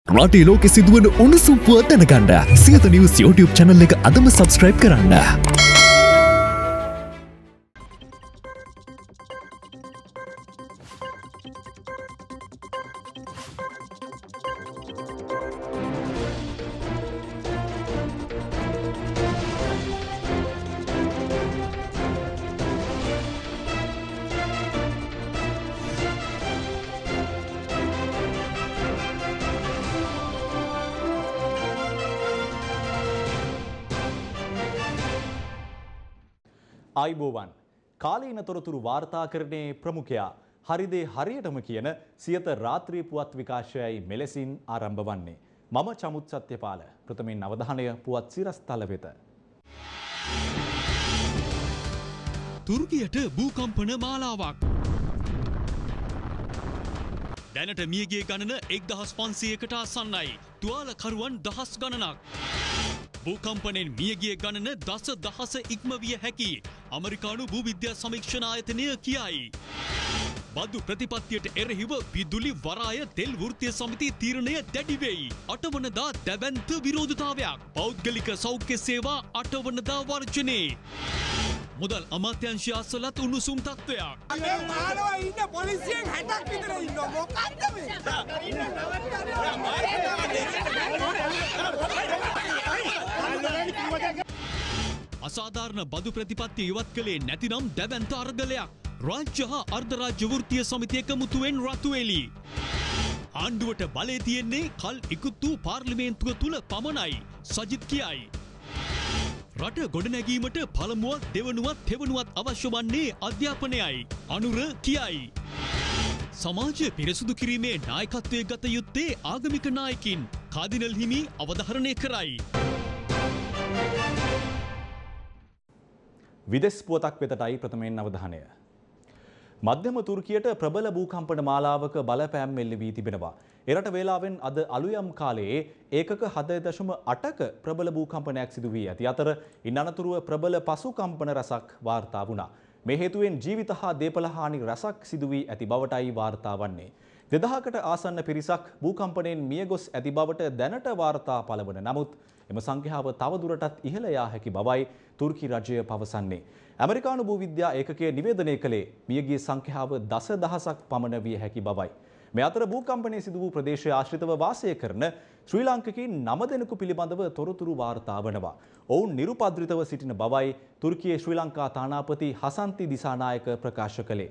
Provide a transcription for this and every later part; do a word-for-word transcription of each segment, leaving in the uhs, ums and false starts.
රටේ ලෝකෙ සිදුවන උණුසුම් පුවත් දැනගන්න සියත නිවුස් YouTube channel එක අදම subscribe කරන්න. ආයිබෝවන් කාලීන තොරතුරු වාර්තාකරණයේ ප්‍රමුඛයා හරිදේ හරියටම කියන සියත රාත්‍රී පුවත් විකාශයයි මෙලෙසින් ආරම්භ වන්නේ. මම චමුත් සත්‍යපාල. ප්‍රථමයෙන් අවධානය පුවත් සිරස්තල වෙත. තුර්කියට භූකම්පන මාලාවක්. දැනට මියගිය ගණන එක්දහස් පන්සියයකට ආසන්නයි. තුවාලකරුවන් දහස් ගණනක්. භූකම්පනයෙන් මියගිය ගණන දස දහස ඉක්මවිය හැකි අමරිකානු භූවිද්‍යා සමීක්ෂණ ආයතනය කියයි. බදු ප්‍රතිපත්තියට එරෙහිව විදුලි වරාය තෙල් වෘත්තීය සමිති තීරණය දැඩි වෙයි. අටවනදා දැවැන්ත විරෝධතාවයක්. පෞද්ගලික සෞඛ්‍ය සේවා අටවනදා වර්ජනේ. මුදල් අමාත්‍යාංශය අසලත් උණුසුම් තත්ත්වයක්. මේ මානව ඉන්න පොලිසියෙන් හැටක් විතර ඉන්නවා. මොකක්ද මේ? අසාධාරණ බදු ප්‍රතිපත්තිය ඉවත් කළේ නැතිනම් දැවැන්ත අරගලයක්. රාජ්‍ය හා අර්ධරාජ්‍ය වෘත්තීය සමිතිය එකමුතුවෙන් රතු එළි. ආණ්ඩුවට බලය තියෙන්නේ කල් ඉක්ුත් වූ පාර්ලිමේන්තුව තුල පමණයි. සජිත් කියයි. රට ගොඩනැගීමට පළමුවත් දෙවනුවත් තෙවනුවත් අවශ්‍ය වන්නේ අධ්‍යාපනයයි. අනුර කියයි. සමාජය පිරිසුදු කිරීමේ නායකත්වය ගත යුත්තේ ආගමික නායකින්. කාදිනල් හිමි අවධාරණය කරයි. විදෙස් පුවතක් වෙතටයි ප්‍රථමයෙන් අවධානය. මධ්‍යම තුර්කියට ප්‍රබල භූකම්පන මාලාවක බලපෑම් මෙල්ල වී තිබෙනවා. එරට වේලාවෙන් අද අලුයම් කාලයේ ඒකක හත දශම අටක ප්‍රබල භූකම්පනයක් සිදු වී ඇති අතර ඉන් අනතුරුව ප්‍රබල පසු කම්පන රැසක් වාර්තා වුණා. මේ හේතුවෙන් ජීවිත හා දේපල හානි රැසක් සිදු වී ඇති බවටයි වාර්තා වන්නේ. දෙදහකට ආසන්න පිරිසක් භූකම්පනයෙන් මියගොස් ඇති බවට දැනට වාර්තා පළවන නමුත් එම සංඛ්‍යාව තවදුරටත් ඉහළ යා හැකි බවයි තුර්කි රජය පවසන්නේ. ඇමරිකානු භූවිද්‍යා ඒකකය නිවේදනය කළේ මියගිය සංඛ්‍යාව දස දහසක් පමණ විය හැකි බවයි. මේ අතර භූකම්පනයේ සිදු වූ ප්‍රදේශයේ ආශ්‍රිතව වාසය කරන ශ්‍රී ලාංකිකයින් නව දෙනෙකු පිළිබඳව තොරතුරු වාර්තා වනවා. ඔවුන් නිරුපද්‍රිතව සිටින බවයි තුර්කියේ ශ්‍රී ලංකා තානාපති හසන්ති දිසානායක ප්‍රකාශ කළේ.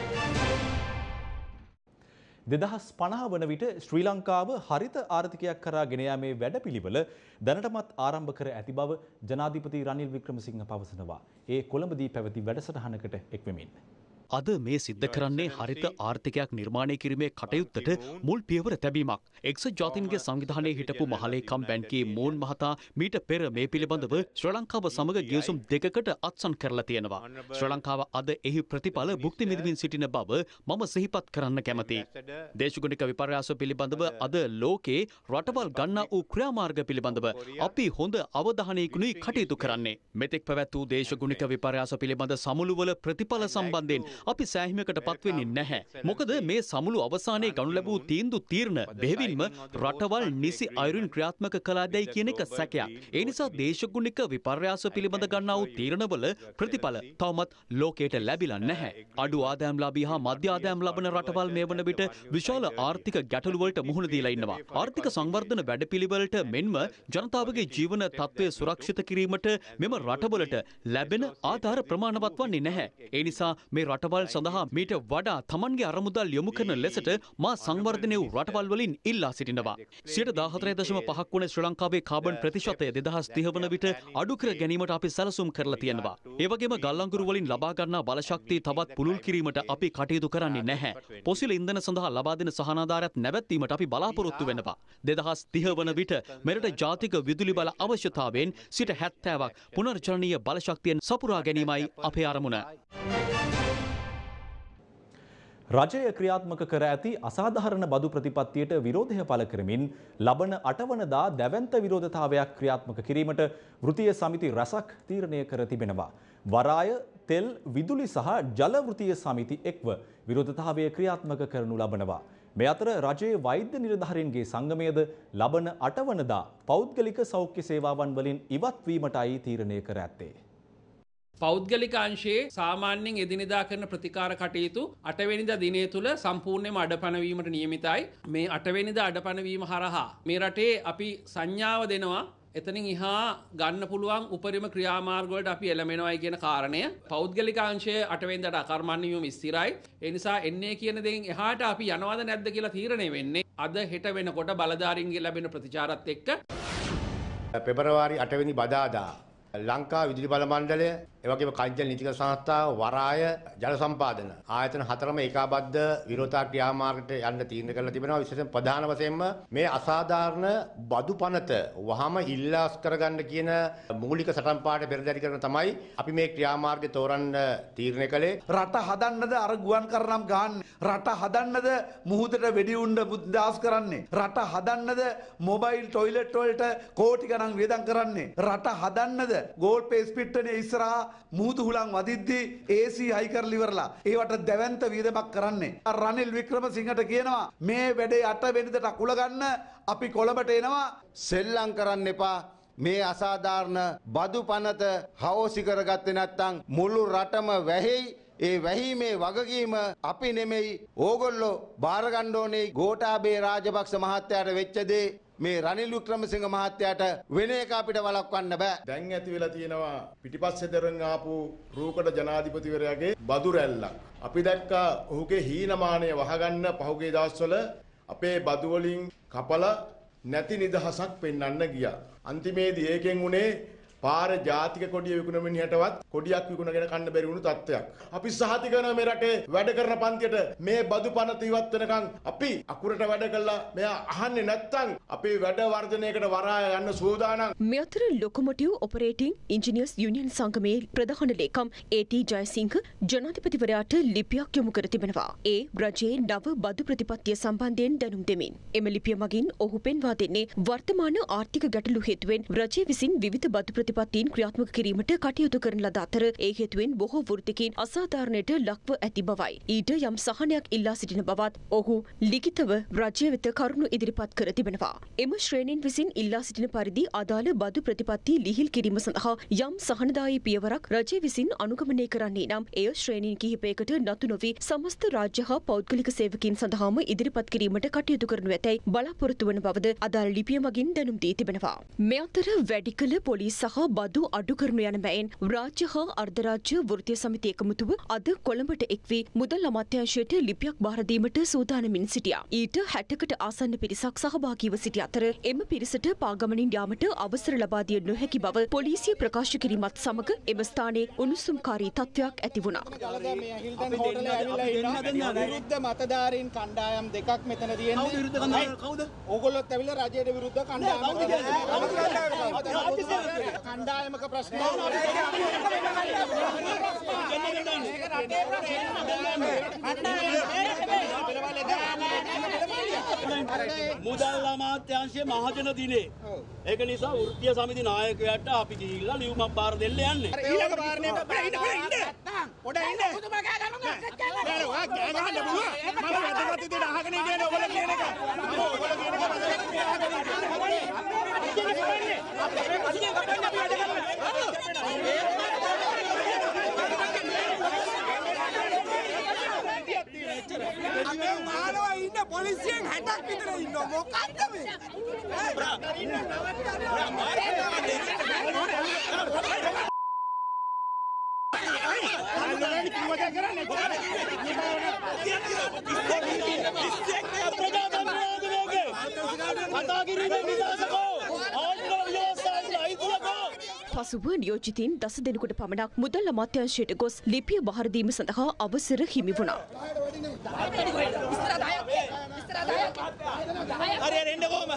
දෙදහස් පනහ වන විට ශ්‍රී ලංකාව හරිත ආර්ථිකයක් කරා ගෙන යාමේ වැඩපිළිවෙල දැනටමත් ආරම්භ කර ඇති බව ජනාධිපති රනිල් වික්‍රමසිංහ පවසනවා. ඒ කොළඹදී පැවති වැඩසටහනකට එක්වෙමින්. අද මේ සිද්ධ කරන්නේ හරිත ආර්ථිකයක් නිර්මාණය කිරීමේ කටයුත්තට මුල් පියවර තැබීමක්. එක්සත් ජාතීන්ගේ සංවිධානයේ හිටපු මහලේකම් බැංකේ මෝන් මහතා මීට පෙර මේ පිළිබඳව ශ්‍රී ලංකාව සමග ගිවිසුම් දෙකකට අත්සන් කරලා තියෙනවා. ශ්‍රී ලංකාව අද එහි ප්‍රතිඵල භුක්ති විඳින්න සිටින බව මම සිහිපත් කරන්න කැමතියි. දේශගුණික විපර්යාස පිළිබඳව අද ලෝකේ රටවල් ගන්නා වූ ක්‍රියාමාර්ග පිළිබඳව අපි හොඳ අවධානයකිනුයි කටයුතු කරන්නේ. මෙතෙක් පැවැත් වූ දේශගුණික විපර්යාස පිළිබඳ සමුළුවල ප්‍රතිඵල සම්බන්ධයෙන් අපි සෑහීමකට පත්වෙන්නේ නැහැ. මොකද මේ සමුළු අවසානයේ ගනු ලැබූ තීන්දුව තීරණ බෙහෙවින්ම රටවල් නිසි අයුරින් ක්‍රියාත්මක කළාදැයි කියන එක සැකයක්. ඒ නිසා දේශගුණික විපර්යාස පිළිබඳ ගන්නා වූ තීරණවල ප්‍රතිඵල තවමත් ලෝකයට ලැබිලා නැහැ. අඩු ආදායම්ලාභී හා මධ්‍ය ආදායම් ලබන රටවල් මේ වන විට විශාල ආර්ථික ගැටලු වලට මුහුණ දීලා ඉන්නවා. ආර්ථික සංවර්ධන වැඩපිළිවෙලට මෙන්ම ජනතාවගේ ජීවන තත්ත්වය සුරක්ෂිත කිරීමට මෙම රටවලට ලැබෙන ආධාර ප්‍රමාණවත් වන්නේ නැහැ. ඒ නිසා මේ රටවල් සඳහා මීට වඩා තමන්ගේ අරමුදල් යොමු කරන ලෙසට මා සංවර්ධනය වූ රටවල් වලින් ඉල්ලා සිටිනවා. සියයට දාහතරේ දශම පහක් වන ශ්‍රී ලංකාවේ කාබන් ප්‍රතිශතය දෙදහස් තිහ වන විට අඩු කර ගැනීමට අපි සැලසුම් කරලා තියෙනවා. ඒ වගේම ගල් අඟුරු වලින් ලබා ගන්නා බලශක්තිය තවත් පුළුල් කිරීමට අපි කටයුතු කරන්නේ නැහැ. පොසිල ඉන්ධන සඳහා ලබා දෙන සහනාධාරයත් නැවැත්වීමට අපි බලාපොරොත්තු වෙනවා. දෙදහස් තිහ වන විට මෙරට ජාතික විදුලි බල අවශ්‍යතාවයෙන් සිට හැත්තෑවක් පුනර්ජනනීය බලශක්තියෙන් සපුරා ගැනීමයි අපේ අරමුණ. රජය ක්‍රියාත්මක කර ඇති අසාධාරණ බදු ප්‍රතිපත්තියට විරෝධය පළ කරමින් ලබන අටවනදා දැවැන්ත විරෝධතාවයක් ක්‍රියාත්මක කිරීමට වෘත්තීය සමිති රැසක් තීරණය කර තිබෙනවා. වරාය, තෙල්, විදුලි සහ ජල වෘත්තීය සමිති එක්ව විරෝධතාවය ක්‍රියාත්මක කරනු ලබනවා. මේ අතර රජයේ වෛද්‍ය නිලධාරීන්ගේ සංගමයද ලබන අටවනදා පෞද්ගලික සෞඛ්‍ය සේවාවන් වලින් ඉවත් වීමටයි තීරණය කර ඇත්තේ. පෞද්ගලික අංශයේ සාමාන්‍යයෙන් එදිනෙදා කරන ප්‍රතිකාර කටයුතු අටවෙනිදා දිනය තුල සම්පූර්ණයෙන්ම අඩපණ වීමට නියමිතයි. මේ අටවෙනිදා අඩපණ වීම හරහා මේ රටේ අපි සංඥාව දෙනවා එතනින් එහා ගන්න පුළුවන් උපරිම ක්‍රියාමාර්ග වලට අපි එළඹෙනවායි කියන කාරණය. පෞද්ගලික අංශය අටවෙනිදාට අකර්මණ්‍ය වීම ස්ථිරයි. ඒ නිසා එන්නේ කියන දෙයින් එහාට අපි යනවද නැද්ද කියලා තීරණය වෙන්නේ අද හෙට වෙනකොට බලධාරීන්ගේ ලැබෙන ප්‍රතිචාරත් එක්ක. පෙබරවාරි අටවෙනි බදාදා ලංකා විදුලි බල මණ්ඩලය එවැගේම කංචල නීතික සංස්ථාව වරාය ජල සම්පාදන ආයතන හතරම ඒකාබද්ධ විරෝධතා ක්‍රියාමාර්ගයට යන්න තීරණය කරලා තිබෙනවා. විශේෂයෙන් ප්‍රධාන වශයෙන්ම මේ අසාධාරණ බදු පනත වහම ඉල්ලාස් කරගන්න කියන මූලික සටන් පාඩේ පෙරදරි කරන තමයි අපි මේ ක්‍රියාමාර්ගය තෝරන්න තීරණය කළේ. රට හදන්නද අර ගුවන් කරනම් ගන්න, රට හදන්නද මුහුදට වෙඩි උණ්ඩ බුද්දාස් කරන්නේ, රට හදන්නද මොබයිල් টয়ලට් වලට කෝටි ගණන් වියදම් කරන්නේ, රට හදන්නද ගෝල් පේස් පිට්ටනේ ඉස්සරහා මුහුදු හුලං වදිද්දී ඒ සී හයි කරලා ඉවරලා ඒවට දැවැන්ත වියදමක් කරන්නේ. රනිල් වික්‍රමසිංහට කියනවා මේ වැඩේ අට වෙනිදට අකුල ගන්න අපි කොළඹට එනවා. සෙල්ලම් කරන්න එපා. මේ අසාධාරණ බදු පනත හවෝසි කරගත්තේ නැත්නම් මුළු රටම වැහෙයි. ඒ වැහීමේ වගකීම අපි නෙමෙයි ඕගොල්ලෝ බාර ගන්න ඕනේ. ගෝඨාභය රාජපක්ෂ මහත්තයාට වෙච්ච දේ මේ රනිල් වික්‍රමසිංහ මහත්තයාට වෙන එක අපිට වළක්වන්න බෑ. දැන් ඇති වෙලා තියෙනවා පිටිපස්සේ දරන් ආපු රූකඩ ජනාධිපතිවරයාගේ බදු රැල්ලක්. අපි දැක්කා ඔහුගේ හීනමානය වහගන්න පහුගිය දවස්වල අපේ බදු වලින් කපලා නැති නිදහසක් පෙන්වන්න ගියා. අන්තිමේදී ඒකෙන් උනේ පාර ජාතික කොඩිය විකුණමින් හිටවත් කොඩියක් විකුණගෙන කන්න බැරි වුණු තත්ත්වයක්. අපි සහති කරන මේ රටේ වැඩ කරන පන්තියට මේ බදු පනත ඉවත් වෙනකන් අපි අකුරට වැඩ කළා මෙයා අහන්නේ නැත්තම් අපි වැඩ වර්ධනයකට වරාය යන්න සූදානම්. මේ අතර ලොකොමොටිව් ඔපරේටිං ඉංජිනියර්ස් යුනියන් සංගමේ ප්‍රධාන ලේකම් ඒ ටී ජයසිංහ ජනාධිපතිවරයාට ලිපියක් යොමු කර තිබෙනවා. ඒ රජයේ නව බදු ප්‍රතිපත්තිය සම්බන්ධයෙන් දැනුම් දෙමින් එම ලිපිය මගින් ඔහු පෙන්වා දෙන්නේ වර්තමාන ආර්ථික ගැටලු හේතුවෙන් රජය විසින් විවිධ බදු ප්‍රතිපත්තීන් ක්‍රියාත්මක කිරීමට කටයුතු කරන ලද අතර ඒ හේතුවෙන් බොහෝ වෘත්තිකීන් අසාධාරණයට ලක්ව ඇති බවයි. ඊට යම් සහනයක් ඉල්ලා සිටින බවත් ඔහු ලිඛිතව රජය වෙත කරුණු ඉදිරිපත් කර තිබෙනවා. එම ශ්‍රේණීන් විසින් ඉල්ලා සිටින පරිදි අදාළ බදු ප්‍රතිපත්ති ලිහිල් කිරීම සඳහා යම් සහනදායී පියවරක් රජය විසින් අනුගමනය කරන්නේ නම් එය ශ්‍රේණීන් කිහිපයකට නතු නොවි සමස්ත රාජ්‍ය හා පෞද්ගලික සේවකීන් සඳහාම ඉදිරිපත් කිරීමට කටයුතු කරනු ඇතැයි බලාපොරොත්තු වන බවද අදාළ ලිපිය මගින් දැනුම් දී තිබෙනවා. මේ අතර වැඩි කළ පොලිස් සහ බදු අඩු කරනු යන බැවින් රාජ්‍ය හා අර්ධරාජ්‍ය වෘත්තීය සමිති එකමුතුව අද කොළඹට එක් වී මුදල් අමාත්‍යාංශයට ලිපියක් බාර දීමට සූදානමින් සිටියා. ඊට හැටකට ආසන්න පිරිසක් සහභාගීව සිටි අතර එම පිරිසට පාගමනින් යාමට අවසර ලබා දිය නොහැකි බව පොලිසිය ප්‍රකාශ කිරීමත් සමග එම ස්ථානයේ උණුසුම්කාරී තත්ත්වයක් ඇති වුණා. විරුද්ධ මතධාරීන් කණ්ඩායම් දෙකක් මෙතන තියෙන්නේ. කවුද? ඕගොල්ලොත් ඇවිල්ලා රජයට විරුද්ධ කණ්ඩායමක්. කණ්ඩායමක ප්‍රශ්න මුදල් අමාත්‍යාංශයේ මහජන දිනේ. ඒක නිසා වෘත්තීය සමිති නායකයාට අපි ගිහිල්ලා ලියුමක් බාර දෙන්න යන්නේ. ඊළඟ වාරණයට ඉන්න ඉන්න පොඩ ඉන්න. පුදුම කෑ ගන්න නෑ. ඔයා කෑ ගන්න පුළුවන්. මම වැදගත් විදිහට අහගෙන ඉන්නේ ඔයගොල්ලෝ කියන එක. මම ඔයගොල්ලෝ කියන එක අපේ මානව ඉන්න පොලිසියෙන් හැටක් විතර ඉන්නවා මොකක්ද මේ? පසුව නියෝජිතින් දස දෙනෙකුට පමණක් මුදල් අමාත්‍යාංශයට ගොස් ලිපිය බහර දීම සඳහා අවසර හිමි වුණා. හරි හරි එන්න කොහම?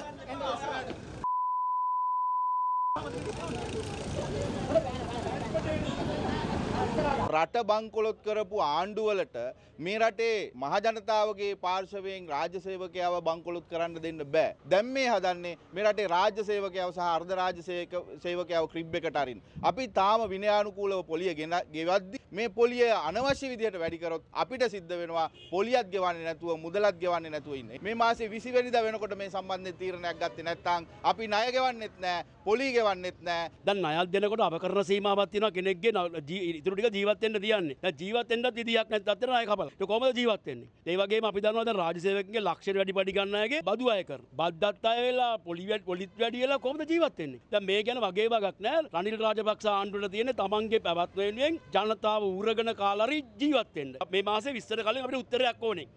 රට බංකොලොත් කරපු ආණ්ඩුවලට මේ රටේ මහජනතාවගේ පාර්ශවයෙන් රාජ්‍ය සේවකයව බංකොලොත් කරන්න දෙන්න බෑ. දැන් මේ හදන්නේ මේ රටේ රාජ්‍ය සේවකයව සහ අර්ධ රාජ්‍ය සේවකයව ක්‍රිබ් එකට අරින්න. අපි තාම විනයානුකූලව පොලිය ගෙවද්දි මේ පොලිය අනවශ්‍ය විදිහට වැඩි කරොත් අපිට සිද්ධ වෙනවා පොලියත් ගෙවන්නේ නැතුව මුදලත් ගෙවන්නේ නැතුව ඉන්නේ. මේ මාසේ විසි වෙනිදා වෙනකොට මේ සම්බන්ධයෙන් තීරණයක් ගත්තේ නැත්නම් අපි ණය ගෙවන්නෙත් නැහැ, පොලිය ගෙවන්නෙත් නැහැ. දැන් ණයක් දෙනකොට අපකරන සීමාවක් තියෙනවා කෙනෙක්ගේ ඉතුරු ටික ජීවත් වෙන්න දියන්නේ. දැන් ජීවත් වෙන්නත් විදියක් නැත්නම් අතර ණය කපලා. ඒක කොහොමද ජීවත් වෙන්නේ? ඒ වගේම අපි දන්නවා දැන් රාජ්‍ය සේවකයන්ගේ ලක්ෂණ වැඩි පඩි ගන්න අයගේ බදු අය කරන. බද්දත් අය වෙලා පොලිවියත් පොලිත් වැඩි වෙලා කොහොමද ජීවත් වෙන්නේ? දැන් මේ ගැන වගේ වගක් නැහැ. රනිල් රාජපක්ෂ ආණ්ඩුවට තියෙන තමන්ගේ පැවැත්ම වෙනුවෙන් ජනතාව උරගෙන කාලා හරි ජීවත් වෙන්න. මේ මාසේ විස්තර කලින් අපිට උත්තරයක් ඕනේ.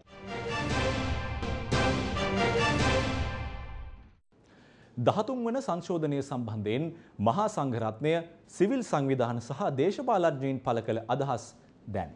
දහතුන් වන සංශෝධනය සම්බන්ධයෙන් මහා සංඝරත්නය සිවිල් සංවිධාන සහ දේශපාලඥයින් පළ කළ අදහස් දැන්.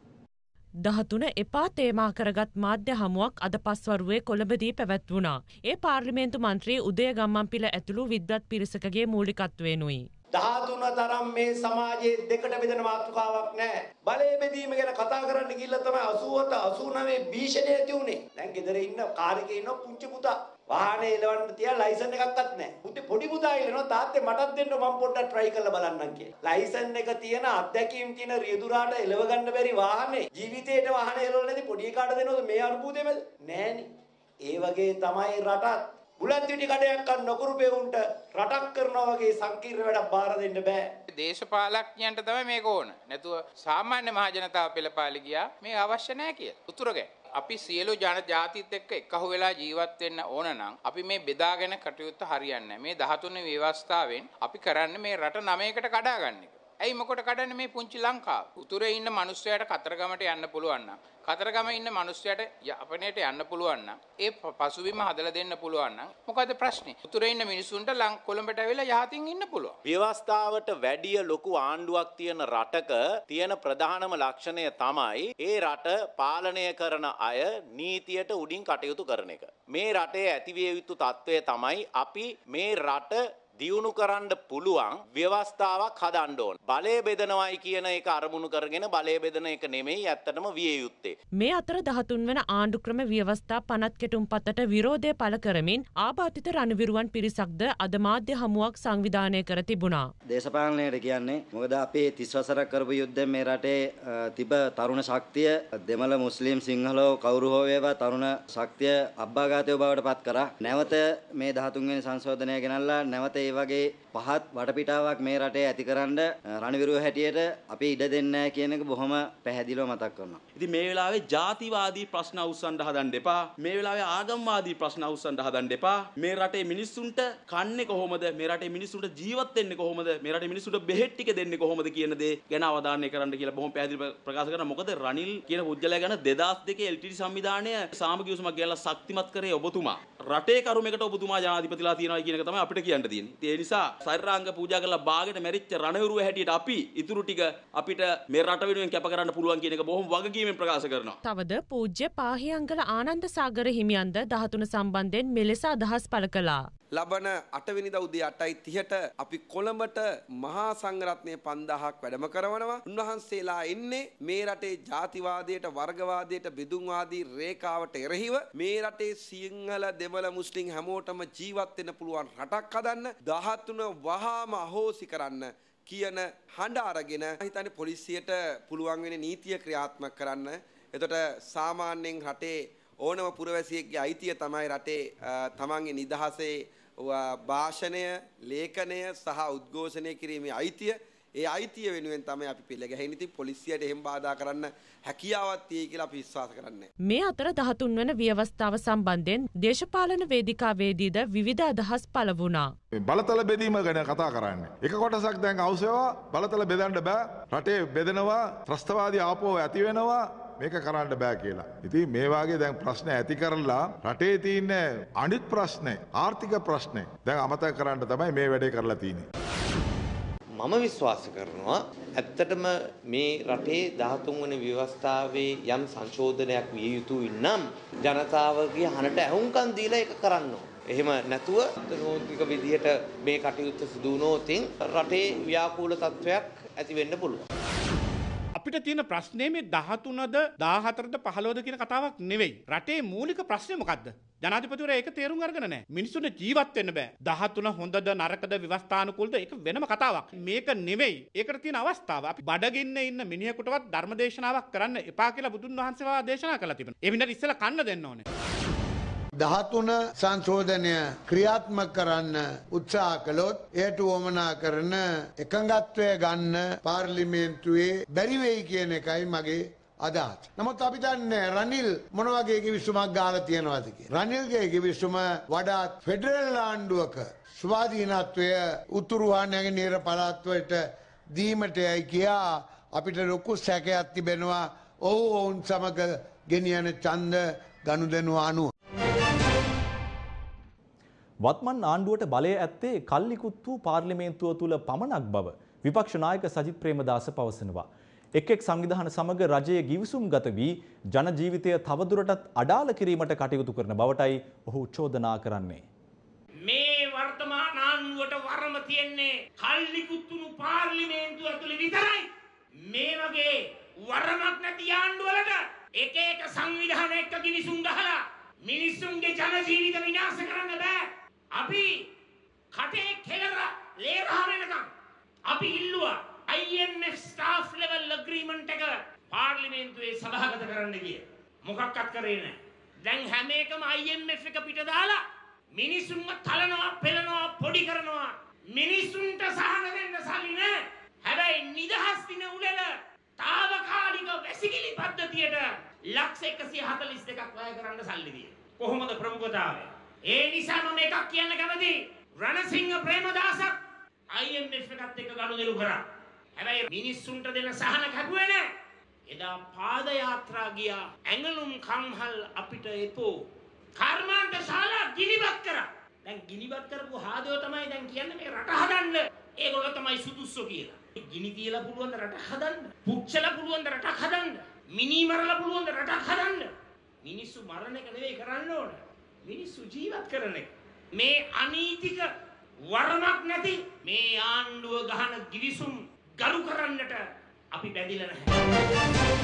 දහතුන එපා තේමා කරගත් මාධ්‍ය හමුවක් අද පස්වරුවේ කොළඹදී පැවැත්වුණා. ඒ පාර්ලිමේන්තු මන්ත්‍රී උදය ගම්මන්පිල ඇතුළු විද්වත් පිරිසකගේ මූලිකත්වයෙනුයි. දහතුන තරම් මේ සමාජයේ දෙකට බෙදෙන මාතෘකාවක් නැහැ. බලය බෙදීම ගැන කතා කරන්න ගිහිල්ලා තමයි අසූවත අසූනවය භීෂණය ඇති උනේ. දැන් ගෙදර ඉන්න කාර්යකේ ඉන්න පුංචි පුතා වාහනේ එලවන්න තියා ලයිසන් එකක්වත් නැහැ. පුතේ පොඩි පුතා ඉල්ලනවා තාත්තේ මටත් දෙන්න මම පොඩ්ඩක් try කරලා බලන්නම් කියලා. ලයිසන් එක තියෙන අත්දැකීම් තියෙන රියදුරාට එලව ගන්න බැරි වාහනේ ජීවිතේට වාහනේ එලවලා නැති පොඩි කාට දෙනවද මේ අනුභූතියමද? නෑනේ. ඒ වගේ තමයි රටත් බුලත් පිටි කඩයක් අන්න නොකරු පෙවුන්ට රටක් කරනවා වගේ සංකීර්ණ වැඩක් බාර දෙන්න බෑ. දේශපාලඥයන්ට තමයි මේක ඕන. නැතුව සාමාන්‍ය මහ ජනතාව පෙළපාලි ගියා මේ අවශ්‍ය නැහැ කියලා. උතුර ගැ. අපි සියලු ජන ජාතිත් එක්ක එකහුව වෙලා ජීවත් වෙන්න ඕන නම් අපි මේ බෙදාගෙන කටයුත්ත හරියන්නේ නැහැ. මේ දහතුන් ව්‍යවස්ථාවෙන් අපි කරන්නේ මේ රට නවයකට කඩා ගන්න එක. ඇයි මොකට කඩන්නේ මේ පුංචි ලංකාව? උතුරේ ඉන්න මිනිස්සයාට කතරගමට යන්න පුළුවන් නම්, කතරගම ඉන්න මිනිස්සයාට යපනේට යන්න පුළුවන් නම්, ඒ පසුබිම හදලා දෙන්න පුළුවන් නම් මොකද ප්‍රශ්නේ? උතුරේ ඉන්න මිනිස්සුන්ට කොළඹට ඇවිල්ලා යහතින් ඉන්න පුළුවන්. ව්‍යවස්ථාවට වැඩිය ලොකු ආණ්ඩුවක් තියෙන රටක තියෙන ප්‍රධානම ලක්ෂණය තමයි ඒ රට පාලනය කරන අය නීතියට උඩින් කටයුතු කරන එක. මේ රටේ ඇතිවිය යුතු තත්ත්වය තමයි අපි මේ රට දියුණු කරන්න පුළුවන් ව්‍යවස්ථාවක් හදන්න ඕන. බලය බෙදනවයි කියන එක අරමුණු කරගෙන බලය බෙදන එක නෙමෙයි ඇත්තටම විය යුත්තේ. මේ අතර දහතුන් වන ආණ්ඩුක්‍රම ව්‍යවස්ථා පනත් කෙටුම්පතට විරෝධය පළ කරමින් ආබාධිත රණවිරුවන් පිරිසක්ද අද මාධ්‍ය හමුවක් සංවිධානය කර තිබුණා. දේශපාලනයට කියන්නේ මොකද අපේ තිස් වසරක් කරපු යුද්ධයෙන් මේ රටේ තිබ තරුණ ශක්තිය දෙමළ මුස්ලිම් සිංහලෝ කවුරු හෝ වේවා තරුණ ශක්තිය අබ්බාඝාතය බවට පත් කරා. නැවත මේ දහතුන් වෙනි සංශෝධනය ගෙනල්ලා නැවත ඒ වගේ පහත් වටපිටාවක් මේ රටේ ඇතිකරන්න රණවිරුව හැටියට අපි ඉඩ දෙන්නේ නැහැ කියන එක බොහොම පැහැදිලිව මතක් කරනවා. ඉතින් මේ වෙලාවේ ජාතිවාදී ප්‍රශ්න අවසන් හදන්න එපා. මේ වෙලාවේ ආගම්වාදී ප්‍රශ්න අවසන් හදන්න එපා. මේ රටේ මිනිස්සුන්ට කන්නේ කොහොමද? මේ රටේ මිනිස්සුන්ට ජීවත් වෙන්නේ කොහොමද? මේ රටේ මිනිස්සුන්ට බෙහෙත් ටික දෙන්නේ කොහොමද කියන දේ ගැන අවධානය කරන්න කියලා බොහොම පැහැදිලිව ප්‍රකාශ කරනවා. මොකද රනිල් කියන පුද්ගලයා ගැන දෙදාස් දෙකේ එල් ටී ටී සංවිධානය සාමගිය උසමක් ගෙනලා ශක්තිමත් කරේ ඔබතුමා. රටේ කරුමයකට ඔබතුමා ජනාධිපතිලා තියනවා කියන එක තමයි අපිට කියන්න තියෙන්නේ. ඒ නිසා සෛරාංග පූජා කරලා බාගෙට මැරිච්ච රණවිරුව හැටියට අපි ඉතුරු ටික අපිට මේ රට වෙනුවෙන් කැප කරන්න පුළුවන් කියන එක බොහොම වගකීමෙන් ප්‍රකාශ කරනවා. තවද පූජ්‍ය පාහියංගල ආනන්ද සාගර හිමියන්ද දහතුන සම්බන්ධයෙන් මෙලෙස අදහස් පළ කළා. ලබන අටවෙනිදා උදේ අටයි තිහට අපි කොළඹට මහා සංඝරත්නය පන්දාහක් වැඩම කරවනවා. උන්වහන්සේලා එන්නේ මේ රටේ ජාතිවාදයට වර්ගවාදයට බෙදුම්වාදී රේඛාවට එරෙහිව මේ රටේ සිංහල දෙමළ මුස්ලිම් හැමෝටම ජීවත් වෙන්න පුළුවන් රටක් හදන්න දහතුන වහාම අහෝසි කරන්න කියන හඬ අරගෙන හිතන්නේ පොලිසියට පුළුවන් වෙන නීතිය ක්‍රියාත්මක කරන්න. එතකොට සාමාන්‍යයෙන් රටේ ඕනම පුරවැසියෙක්ගේ අයිතිය තමයි රටේ තමන්ගේ නිදහසේ භාෂණය, ලේඛනය සහ උද්ඝෝෂණය කිරීමේ අයිතිය. ඒ අයිතිය වෙනුවෙන් තමයි අපි පිළිගැහෙන්නේ. ඉතින් පොලිසියට එහෙම බාධා කරන්න හැකියාවක් තියෙයි කියලා අපි විශ්වාස කරන්නේ. මේ අතර දහතුන් වන ව්‍යවස්ථාව සම්බන්ධයෙන් දේශපාලන වේදිකාවේදීද විවිධ අදහස් පළ වුණා. බලතල බෙදීම ගැන කතා කරන්නේ. එක කොටසක් දැන් අවශ්‍යවා බලතල බෙදන්න බෑ. රටේ බෙදෙනවා, ත්‍රස්තවාදී ආපෝ ඇති වෙනවා. මේක කරන්න බෑ කියලා. ඉතින් මේ වාගේ දැන් ප්‍රශ්න ඇති කරලා රටේ තියෙන අනිත් ප්‍රශ්නේ ආර්ථික ප්‍රශ්නේ දැන් අමතක කරන්න තමයි මේ වැඩේ කරලා තියෙන්නේ. මම විශ්වාස කරනවා ඇත්තටම මේ රටේ දහතුන් වෙනි ව්‍යවස්ථාවේ යම් සංශෝධනයක් විය යුතුයි නම් ජනතාවගේ හනට ඇහුම්කන් දීලා ඒක කරන්න ඕන. එහෙම නැතුව නෝතික විදියට මේ කටයුත්ත සිදු වුණොත් රටේ ව්‍යාකූල තත්වයක් ඇති වෙන්න පුළුවන්. අපිට තියෙන ප්‍රශ්නේ මේ දහතුනද දාහතරද පහළොවද කියන කතාවක් නෙවෙයි. රටේ මූලික ප්‍රශ්නේ මොකද්ද? ජනාධිපතිවරයා ඒක තේරුම් අරගෙන නැහැ. මිනිස්සුන්ට ජීවත් වෙන්න බෑ. දහතුන හොඳද නරකද ව්‍යවස්ථානුකූලද ඒක වෙනම කතාවක්. මේක නෙවෙයි. ඒකට තියෙන අවස්ථාව. අපි බඩගින්නේ ඉන්න මිනිහෙකුටවත් ධර්ම දේශනාවක් කරන්න එපා කියලා බුදුන් වහන්සේවා දේශනා කළා තිබෙනවා. ඒ විදිහට ඉස්සෙල්ලා කන්න දෙන්න ඕනේ. දහතුන සංශෝධනය ක්‍රියාත්මක කරන්න උත්සාහ කළොත් එයට වමනා කරන එකඟත්වය ගන්න පාර්ලිමේන්තුවේ බැරි වෙයි කියන එකයි මගේ අදහස. නමුත් අපි දන්නේ රනිල් මොන වගේ කිවිසුමක් ගාලා තියනවද කියලා. රනිල්ගේ කිවිසුම වඩාත් ෆෙඩරල් ආණ්ඩුවක ස්වාධීනත්වය උතුරු හා නැගෙනහිර පළාත් වලට දීමට යයි කියා අපිට ලොකු සැකයක් තිබෙනවා. ඔවුන් සමග ගෙනියන ඡන්ද ගනුදෙනු අනුව වත්මන් ආණ්ඩුවට බලය ඇත්තේ කල්ලිකුත් වූ පාර්ලිමේන්තුව තුළ පමණක් බව විපක්ෂ නායක සජිත් ප්‍රේමදාස පවසනවා. එක් එක් සංවිධාන සමග රජයේ ගිවිසුම් ගත වී ජන ජීවිතය තවදුරටත් අඩාල කිරීමට කටයුතු කරන බවටයි ඔහු චෝදනා කරන්නේ. මේ වර්තමාන ආණ්ඩුවට වරම තියෙන්නේ කල්ලිකුත් වුණු පාර්ලිමේන්තුව ඇතුළේ විතරයි. මේ වගේ වරමක් නැති ආණ්ඩුවලට එක එක සංවිධාන එක්ක ගිවිසුම් ගහලා මිනිස්සුන්ගේ ජන ජීවිත විනාශ කරන්න බෑ. අපි කටේ කෙලවර ලේ රහ වෙනකම් අපි ඉල්ලුවා I M F staff level agreement එක පාර්ලිමේන්තුවේ සභාගත කරන්න ගිය. මොකක්වත් කරේ නැහැ. දැන් හැම එකම I M F එක පිට දාලා මිනිස්සුන්ව තලනවා, පෙලනවා, පොඩි කරනවා. මිනිස්සුන්ට සහන දෙන්න සල්ලි නැහැ. හැබැයි නිදහස් දින උළෙල తాවකාලික වැසිකිලි පද්ධතියට ලක්ෂ එකසිය හතළිස් දෙකක් වැය කරන්න සල්ලි දී. කොහොමද ප්‍රමුඛතාවය? ඒ නිසා මම එකක් කියන්න කැමතියි. රණසිංහ ප්‍රේමදාසත් I M F එකත් එක්ක ගනුදෙනු කරා. හැබැයි මිනිස්සුන්ට දෙන සහන කැපුවේ නැහැ. එදා පාද යාත්‍රා ගියා. ඇඟලුම් කම්හල් අපිට එපෝ. කර්මාන්ත ශාලා ගිනිබත් කරා. දැන් ගිනිබත් කරපු හාදෝ තමයි දැන් කියන්නේ මේ රට හදන්න. ඒගොල්ලෝ තමයි සුදුස්සෝ කියලා. ගිනි තියලා පුළුවන් ද රට හදන්න? පුච්චලා පුළුවන් ද රටක් හදන්න? මිනි මරලා පුළුවන් ද රටක් හදන්න? මිනිස්සු මරණ එක නෙවෙයි කරන්න ඕන. මිනිස්සු ජීවත් කරන එක. මේ අනීතික වරමක් නැති මේ ආණ්ඩුව ගහන ගිවිසුම් ගරු කරන්නට අපි බැඳිලා නැහැ.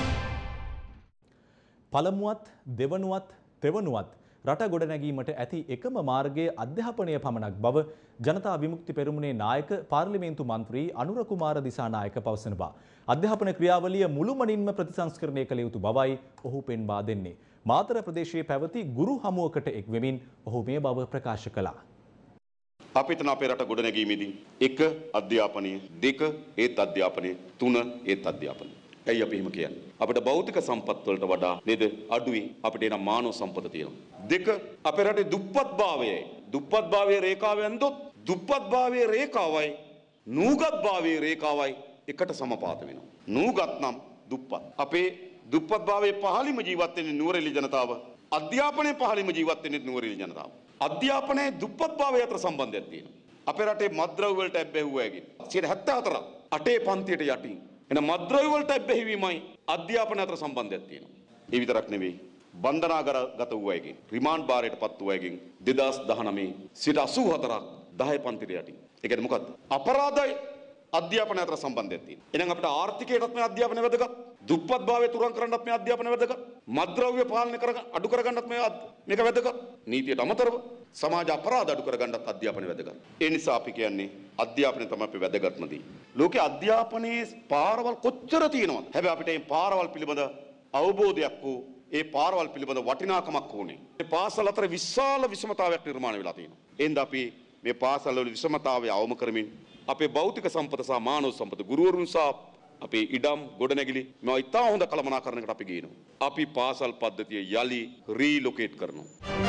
පළමුවත් දෙවනුවත් තෙවනුවත් රට ගොඩනැගීමට ඇති එකම මාර්ගයේ අධ්‍යාපනය පමණක් බව ජනතා විමුක්ති පෙරමුණේ නායක පාර්ලිමේන්තු මන්ත්‍රී අනුර කුමාර දිසානායක පවසනවා. අධ්‍යාපන ක්‍රියාවලිය මුළුමනින්ම ප්‍රතිසංස්කරණය කළ යුතු බවයි ඔහු පෙන්වා දෙන්නේ. මාතර ප්‍රදේශයේ පැවති ගුරු හමුවකට එක් වෙමින් ඔහු මේ බව ප්‍රකාශ කළා. අපිට අපේ රට ගොඩනැගීමේදී එක අධ්‍යාපනය, දෙක ඒත් අධ්‍යාපනය, තුන ඒත් අධ්‍යාපනය. ඇයි අපි එහෙම කියන්නේ? අපිට භෞතික සම්පත් වලට වඩා නේද අඩුයි අපිට එන මානව සම්පත තියෙනවා. දෙක අපේ රටේ දුප්පත්භාවයයි. දුප්පත්භාවයේ රේඛාව ඇන්දොත් දුප්පත්භාවයේ රේඛාවයි නූගත්භාවයේ රේඛාවයි එකට සමපාත වෙනවා. නූගත් නම් දුප්පත්. අපේ දුප්පත්භාවයේ පහළිම ජීවත් වෙන්නේ නුවරඑළිය ජනතාව. අධ්‍යාපනයේ පහළිම ජීවත් වෙන්නේ නුවරඑළිය ජනතාව. අධ්‍යාපනයේ දුප්පත්භාවය අතර සම්බන්ධයක් තියෙනවා. අපේ රටේ මත්ද්‍රව්‍ය වලට ඇබ්බැහුවාගේ සියයට හැත්තෑ හතරක් අටේ පන්තියට යටින් එන මත්ද්‍රව්‍ය වලට ඇබ්බැහිවීමයි අධ්‍යාපන අතර සම්බන්ධයක් තියෙනවා. ඒ විතරක් නෙවෙයි බන්ධනාගත වූ අයගෙන් රිමාන්ඩ් බාරයට පත් වූ අයගෙන් දෙදාස් දහනවය සිට අසූ හතරක් දහය පන්තියට යටින්. ඒ කියන්නේ මොකද්ද? අපරාධයි අධ්‍යාපන අතර සම්බන්ධයක් තියෙනවා. එහෙනම් අපිට ආර්ථිකයටත් මේ අධ්‍යාපනය වැදගත්. දුප්පත්භාවය තුරන් කරන්නත් මේ අධ්‍යාපනය වැදගත්. මත්ද්‍රව්‍ය පාලනය කර අඩු කරගන්නත් මේ මේක වැදගත්. නීතියට අමතරව සමාජ අපරාධ අඩු කරගන්නත් අධ්‍යාපනය වැදගත්. ඒ නිසා අපි කියන්නේ අධ්‍යාපනය තමයි අපි වැදගත්ම දේ. ලෝකේ අධ්‍යාපනයේ පාරවල් කොච්චර තියෙනවද? හැබැයි අපිට මේ පාරවල් පිළිබඳ අවබෝධයක් වූ ඒ පාරවල් පිළිබඳ වටිනාකමක් ඕනේ. මේ පාසල් අතර විශාල විෂමතාවයක් නිර්මාණය වෙලා තියෙනවා. එහෙනම් අපි මේ පාසල් වල විෂමතාවය අවම කරමින් අපේ භෞතික සම්පත සහ මානව සම්පත ගුරුවරුන් සහ අපේ ඉඩම් ගොඩනැගිලි මේවා ඉතා හොඳ කළමනාකරණයකට අපි ගේනවා. අපි පාසල් පද්ධතිය යලි රීලොකේට් කරනවා.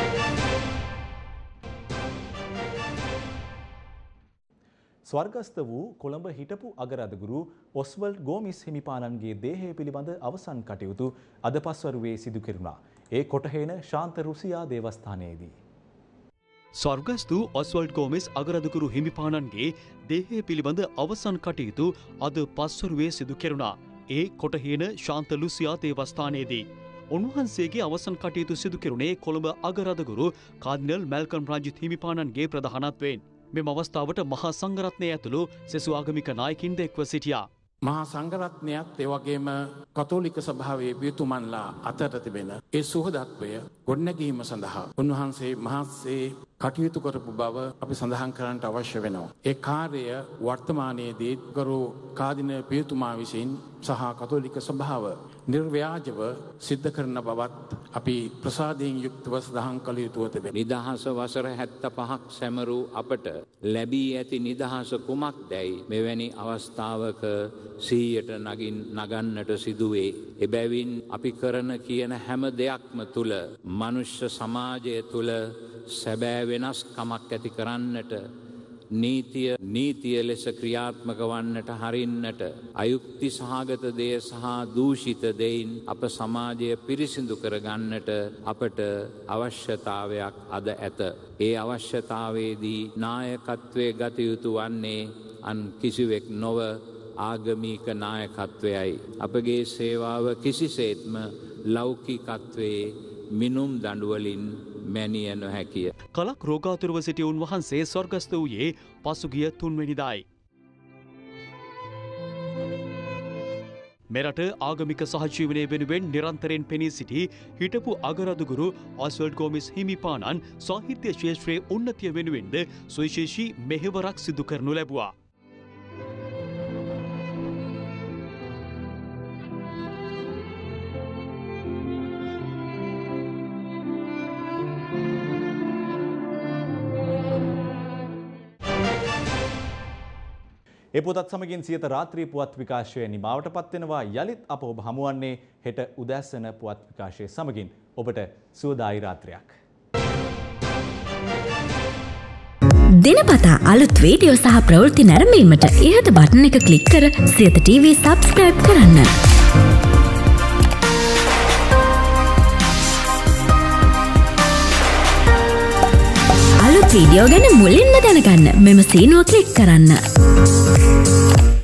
ස්වර්ගස්ථ වූ කොළඹ හිටපු අගරාධගුරු ඔස්වල්ඩ් ගෝමිස් හිමිපාණන්ගේ දේහය පිළිබඳ අවසන් කටයුතු අද පස්වරුවේ සිදු කෙරුණා. ඒ කොටහේන ශාන්ත රුසියා දේවස්ථානයේදී. ස්වර්ගස්ථ වූ ඔස්වල්ඩ් ගෝමිස් අගරාධගුරු හිමිපාණන්ගේ දේහය පිළිබඳ අවසන් කටයුතු අද පස්වරුවේ සිදු කෙරුණා. ඒ කොටහේන ශාන්ත රුසියා දේවස්ථානයේදී. උන්වහන්සේගේ අවසන් කටයුතු සිදු කෙරුණේ කොළඹ අගරාධගුරු කාඩිනල් මැල්කම් රංජිත් හිමිපාණන්ගේ ප්‍රධානත්වයෙන්. මෙම අවස්ථාවට මහා සංඝරත්නය ඇතුළු සෙසු ආගමික නායකින්ද එක්ව සිටියා. මහා සංඝරත්නයත් ඒ වගේම කතෝලික සභාවේ පියතුමන්ලා අතර තිබෙන ඒ සුහදත්වය ගොඩනැගීම සඳහා උන්වහන්සේ මහත්සේ කටයුතු කරපු බව අපි සඳහන් කරන්නට අවශ්‍ය වෙනවා. ඒ කාර්යය වර්තමානයේදී ගරු කාදින පියතුමා විසින් සහ කතෝලික සභාව නිර්ව්‍යාජව සිද්ධ කරන බවත් අපි ප්‍රසාදයෙන් යුක්තව සඳහන් කළ යුතුව තිබෙනවා. නිදහස වසර හැත්තෑ පහක් සැමරූ අපට ලැබී ඇති නිදහස කුමක්දැයි මෙවැනි අවස්ථාවක සිහියට නගින් නගන්නට සිදුවේ. එබැවින් අපි කරන කියන හැම දෙයක්ම තුළ මනුෂ්‍ය සමාජය තුළ සැබෑ වෙනස්කමක් ඇති කරන්නට නීතිය නීතිය ලෙස ක්‍රියාත්මක වන්නට හරින්නට අයුක්ති සහගත දෙය සහ දූෂිත දෙයින් අප සමාජය පිරිසිදු කරගන්නට අපට අවශ්‍යතාවයක් අද ඇත. ඒ අවශ්‍යතාවයේදී නායකත්වය ගත යුතු වන්නේ අන් කිසිවෙක් නොව ආගමික නායකත්වයයි. අපගේ සේවාව කිසිසේත්ම ලෞකිකත්වයේ මිනුම් දඬුවලින් මැනිය නොහැකිය. කලක් රෝගාතුරව සිටි උන්වහන්සේ ස්වර්ගස්ථ වූයේ පසුගිය තුන්වැනිදායි. මෙරට ආගමික සහජීවනය වෙනුවෙන් නිරන්තරයෙන් පෙනී සිටි හිටපු අගරදුගුරු ඔස්වල්ඩ් ගෝමිස් හිමිපාණන් සාහිත්‍ය ශේෂ්ත්‍රයේ උන්නතිය වෙනුවෙන්ද සුවිශේෂී මෙහෙවරක් සිදු කරනු ලැබුවා. ඒ පොතත් සමගින් සියත රාත්‍රී පුවත් විකාශය නිමාවට පත්වෙනවා. යළිත් අප ඔබ හමුවන්නේ හෙට උදැසන පුවත් විකාශය සමගින්. ඔබට සුවදායි රාත්‍රියක්. දිනපතා අලුත් වීඩියෝ සහ ප්‍රවෘත්ති නැරඹීමට ඉහත බටන් එක ක්ලික් කර සියත ටීවී සබ්ස්ක්‍රයිබ් කරන්න. අලුත් වීඩියෝ ගැන මුලින්ම දැනගන්න මෙම සීනුව ක්ලික් කරන්න.